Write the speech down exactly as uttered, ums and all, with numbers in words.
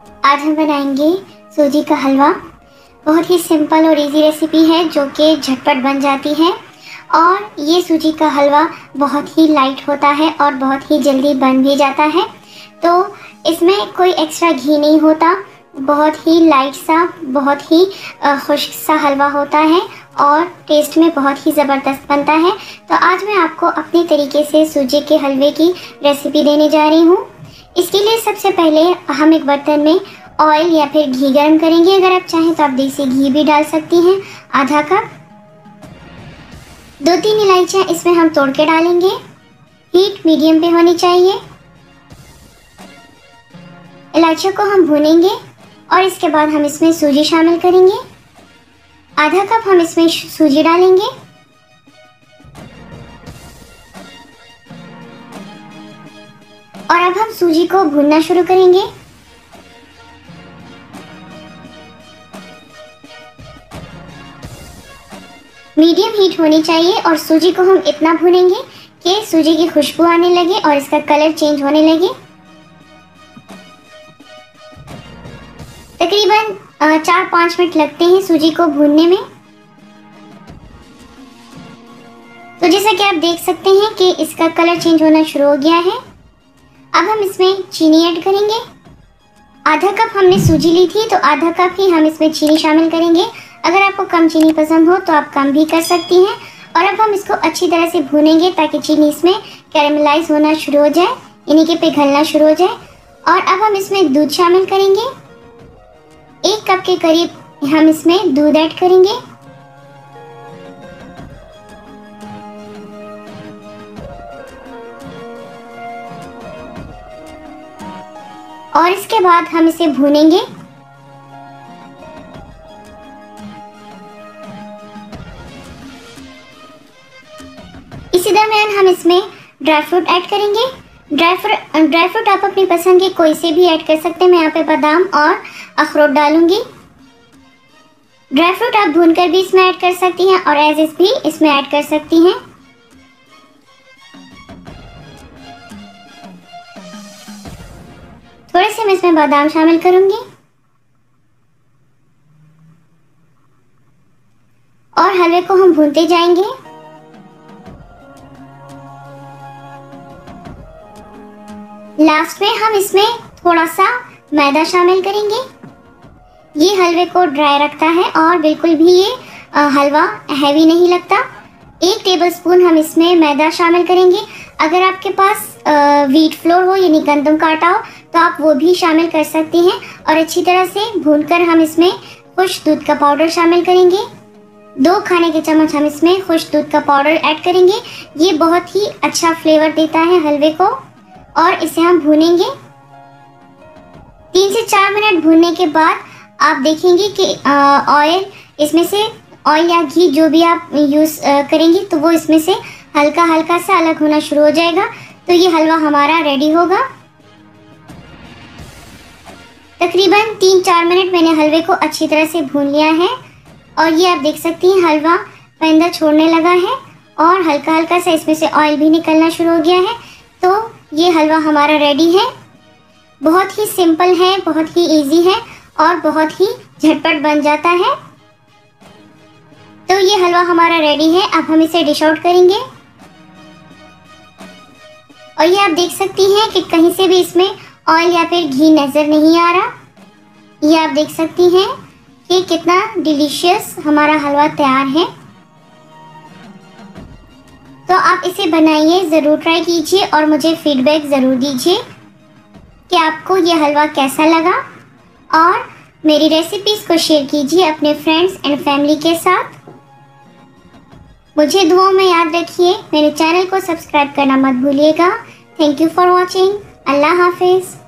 आज हम बनाएंगे सूजी का हलवा। बहुत ही सिंपल और इजी रेसिपी है जो कि झटपट बन जाती है। और ये सूजी का हलवा बहुत ही लाइट होता है और बहुत ही जल्दी बन भी जाता है। तो इसमें कोई एक्स्ट्रा घी नहीं होता, बहुत ही लाइट सा, बहुत ही खुश्क सा हलवा होता है और टेस्ट में बहुत ही ज़बरदस्त बनता है। तो आज मैं आपको अपने तरीके से सूजी के हलवे की रेसिपी देने जा रही हूँ। इसके लिए सबसे पहले हम एक बर्तन में ऑयल या फिर घी गर्म करेंगे। अगर आप चाहें तो आप देसी घी भी डाल सकती हैं, आधा कप। दो तीन इलायचियाँ इसमें हम तोड़ के डालेंगे। हीट मीडियम पे होनी चाहिए। इलायचियों को हम भूनेंगे और इसके बाद हम इसमें सूजी शामिल करेंगे। आधा कप हम इसमें सूजी डालेंगे। और अब हम सूजी को भूनना शुरू करेंगे। मीडियम हीट होनी चाहिए और सूजी को हम इतना भूनेंगे कि सूजी की खुशबू आने लगे और इसका कलर चेंज होने लगे। तकरीबन चार पाँच मिनट लगते हैं सूजी को भूनने में। तो जैसा कि आप देख सकते हैं कि इसका कलर चेंज होना शुरू हो गया है। अब हम इसमें चीनी ऐड करेंगे। आधा कप हमने सूजी ली थी तो आधा कप ही हम इसमें चीनी शामिल करेंगे। अगर आपको कम चीनी पसंद हो तो आप कम भी कर सकती हैं। और अब हम इसको अच्छी तरह से भूनेंगे ताकि चीनी इसमें कैरेमलाइज होना शुरू हो जाए, यानी कि पिघलना शुरू हो जाए। और अब हम इसमें दूध शामिल करेंगे। एक कप के करीब हम इसमें दूध ऐड करेंगे। और इसके बाद हम इसे भूनेंगे। इसी दरमियान हम इसमें ड्राई फ्रूट ऐड करेंगे। ड्राई फ्रूट ड्राई फ्रूट आप अपनी पसंद के कोई से भी ऐड कर सकते हैं। मैं यहाँ पे बादाम और अखरोट डालूंगी। ड्राई फ्रूट आप भूनकर भी इसमें ऐड कर सकती हैं और एज इज भी इसमें ऐड कर सकती हैं। थोड़े से मैं इसमें बादाम शामिल करूंगी और हलवे को हम भूनते जाएंगे। लास्ट में हम इसमें थोड़ा सा मैदा शामिल करेंगे। ये हलवे को ड्राई रखता है और बिल्कुल भी ये हलवा हैवी नहीं लगता। एक टेबलस्पून हम इसमें मैदा शामिल करेंगे। अगर आपके पास व्हीट फ्लोर हो यानी गंदम का आटा हो तो आप वो भी शामिल कर सकती हैं। और अच्छी तरह से भूनकर हम इसमें खुश्क दूध का पाउडर शामिल करेंगे। दो खाने के चम्मच हम इसमें खुश्क दूध का पाउडर ऐड करेंगे। ये बहुत ही अच्छा फ्लेवर देता है हलवे को। और इसे हम भूनेंगे। तीन से चार मिनट भूनने के बाद आप देखेंगे कि ऑयल इसमें से ऑयल या घी जो भी आप यूज़ करेंगी तो वो इसमें से हल्का हल्का सा अलग होना शुरू हो जाएगा। तो ये हलवा हमारा रेडी होगा। तकरीबन तीन चार मिनट मैंने हलवे को अच्छी तरह से भून लिया है और ये आप देख सकती हैं हलवा पैंदा छोड़ने लगा है और हल्का हल्का सा इसमें से ऑयल भी निकलना शुरू हो गया है। तो ये हलवा हमारा रेडी है। बहुत ही सिंपल है, बहुत ही इजी है और बहुत ही झटपट बन जाता है। तो ये हलवा हमारा रेडी है। अब हम इसे डिश आउट करेंगे। और ये आप देख सकती हैं कि कहीं से भी इसमें ऑयल या फिर घी नज़र नहीं आ रहा। ये आप देख सकती हैं कि कितना डिलीशियस हमारा हलवा तैयार है। तो आप इसे बनाइए, ज़रूर ट्राई कीजिए और मुझे फीडबैक ज़रूर दीजिए कि आपको ये हलवा कैसा लगा। और मेरी रेसिपीज़ को शेयर कीजिए अपने फ्रेंड्स एंड फैमिली के साथ। मुझे दुआओं में याद रखिए। मेरे चैनल को सब्सक्राइब करना मत भूलिएगा। Thank you for watching. अल्लाह हाफिज़।